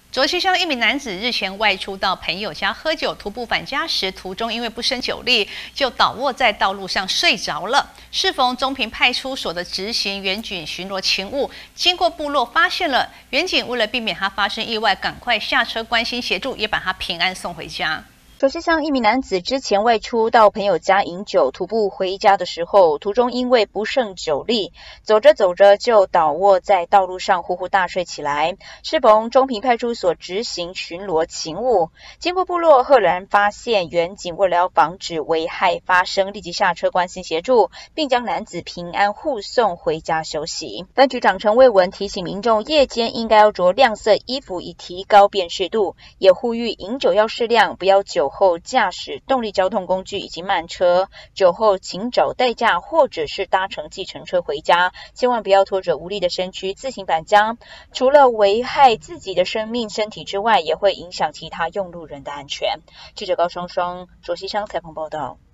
卓溪乡一名男子日前外出到朋友家喝酒，徒步返家时，途中因为不胜酒力，就倒卧在道路上睡着了。适逢中平派出所的执行员警巡逻勤务，经过部落发现了员警，为了避免他发生意外，赶快下车关心协助，也把他平安送回家。 卓溪乡一名男子之前外出到朋友家饮酒，徒步回家的时候，途中因为不胜酒力，走着走着就倒卧在道路上，呼呼大睡起来。适逢中平派出所执行巡逻勤务，经过部落赫然发现员警为了要防止危害发生，立即下车关心协助，并将男子平安护送回家休息。分局长陈卫文提醒民众，夜间应该要着亮色衣服，以提高辨识度，也呼吁饮酒要适量，不要酒后驾驶动力交通工具以及慢车，酒后请找代驾或者是搭乘计程车回家，千万不要拖着无力的身躯自行返家，除了危害自己的生命身体之外，也会影响其他用路人的安全。记者高双双卓溪乡采访报道。